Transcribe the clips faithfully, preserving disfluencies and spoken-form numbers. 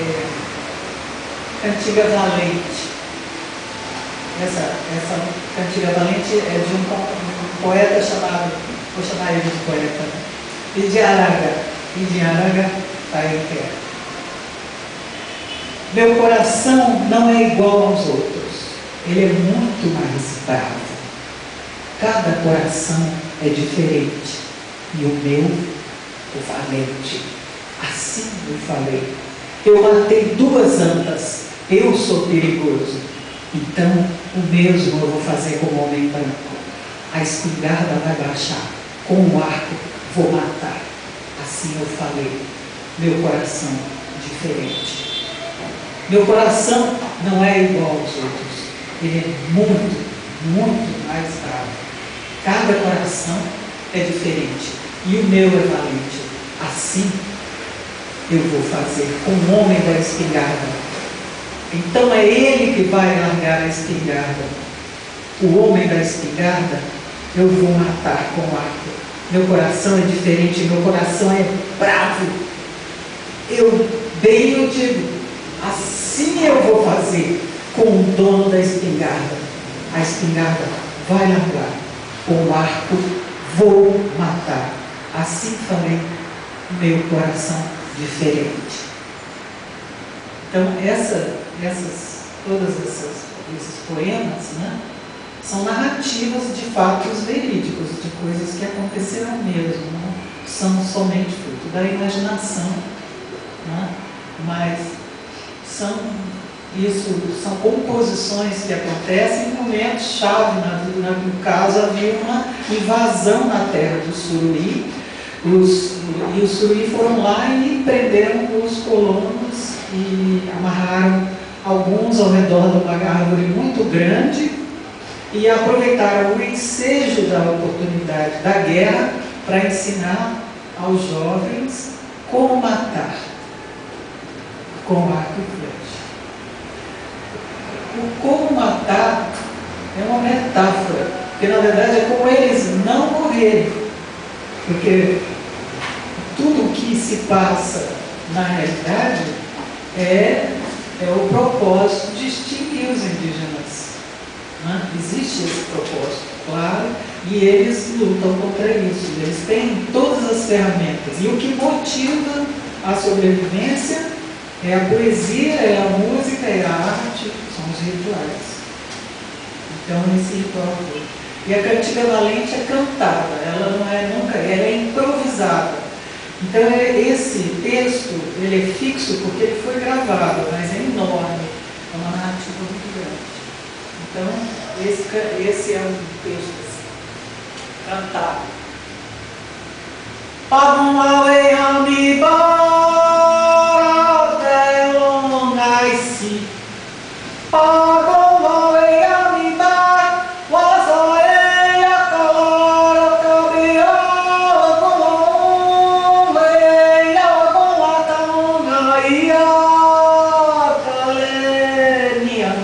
é, Cantiga Valente. Essa, essa Cantiga Valente é de um, um poeta chamado, vou chamar ele de poeta, Idiaraga. Idiaraga Taekea. Meu coração não é igual aos outros, ele é muito mais bravo. Cada coração é diferente, e o meu, o valente. Assim eu falei. Eu matei duas antas, eu sou perigoso. Então, o mesmo eu vou fazer com o homem branco. A espingarda vai baixar, com o arco vou matar. Assim eu falei. Meu coração diferente. Meu coração não é igual aos outros. Ele é muito, muito mais bravo. Cada coração é diferente. E o meu é valente. Assim eu vou fazer com o homem da espingarda. Então é ele que vai largar a espingarda. O homem da espingarda eu vou matar com o arco. Meu coração é diferente, meu coração é bravo. Eu bem eu digo, assim eu vou fazer com o dono da espingarda. A espingarda vai largar, com o arco vou matar. Assim falei, meu coração diferente. Então essa, essas, todas essas, esses poemas, né, são narrativas de fatos verídicos, de coisas que aconteceram mesmo, não são somente fruto da imaginação, né, mas são, isso, são composições que acontecem em momentos chave. No caso, havia uma invasão na terra do Suruí, os, e os Suruí foram lá e prenderam os colonos e amarraram alguns ao redor de uma árvore muito grande e aproveitaram o ensejo da oportunidade da guerra para ensinar aos jovens como matar com arco e flecha. O como matar é uma metáfora, porque na verdade é como eles não morrerem, porque tudo que se passa na realidade é, é o propósito de extinguir os indígenas, né? Existe esse propósito, claro, e eles lutam contra isso. Eles têm todas as ferramentas, e o que motiva a sobrevivência é a poesia, é a música, é a arte, são os rituais. Então esse ritual todo. E a Cantiga Valente é cantada, ela não é nunca, ela é improvisada. Então esse texto, ele é fixo porque ele foi gravado, mas é enorme, é uma narrativa muito grande. Então esse, esse é um texto assim, cantado. Pagumawe amiba delongaisi Pagumawe amiba wasoe yakara kabia Pagumawe yawakonga ia kalenia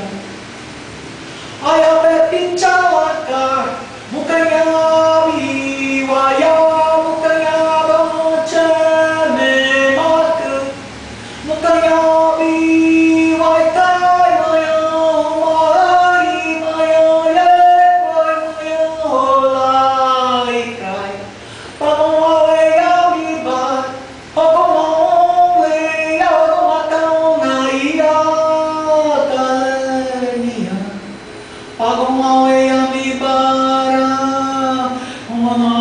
Ayabe pinchawaka mukayami waya Agora